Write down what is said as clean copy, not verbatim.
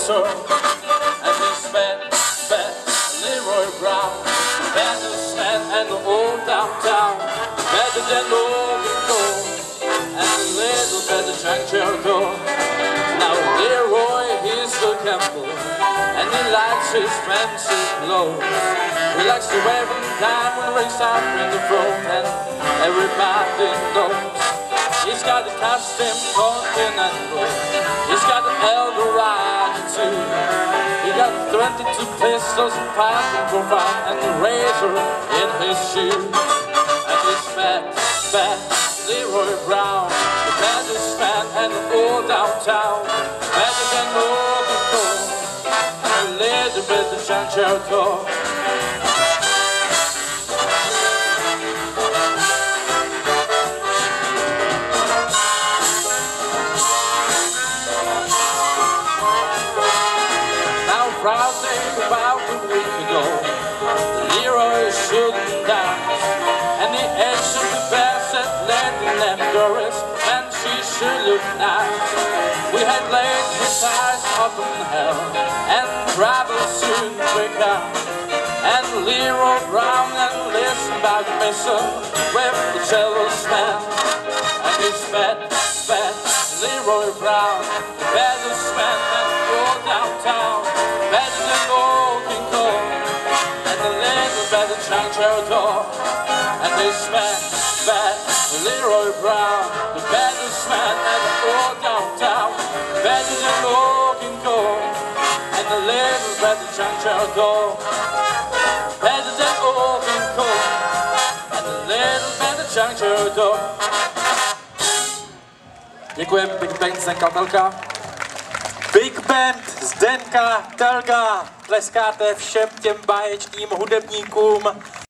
racer, and he's fat, Leroy Brown, baddest man and the old downtown, better than old before, and a little better juncture door. Now Leroy, he's the gamble, and he likes his fancy clothes. He likes to wear them down when rings out in the front, and everybody knows. He's got a custom Continental, he's got an Eldorado too. He got 22 pistols and 5 profile and a razor in his shoe. And he's fat, Leroy Brown, the baddest man and the old downtown, better than old before, and a little bit of juncture door. Browsing about a week ago, Leroy shouldn't dance, and the edge of the bass at Landing and Doris, and she should look nice. We had laid his eyes up in hell, and travel soon quick out, and Leroy Brown and listen about the mission with the jealous man. And he's fat, Leroy Brown, the baddest man and all downtown, better than old King Cole, and a little better juncture door. And this fat Leroy Brown, the baddest man and all downtown, better than old King Cole, and a little better juncture door. Better than old King Cole, and a little better juncture door. Děkujeme Big Band Z.Tolga. Big Band Z.Tolga. Tleskáte všem těm báječným hudebníkům.